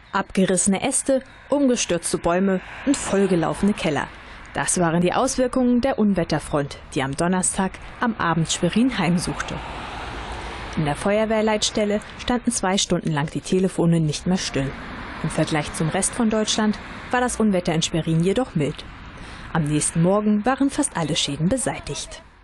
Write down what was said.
Abgerissene Äste, umgestürzte Bäume und vollgelaufene Keller. Das waren die Auswirkungen der Unwetterfront, die am Donnerstag am Abend Schwerin heimsuchte. In der Feuerwehrleitstelle standen 2 Stunden lang die Telefone nicht mehr still. Im Vergleich zum Rest von Deutschland war das Unwetter in Schwerin jedoch mild. Am nächsten Morgen waren fast alle Schäden beseitigt.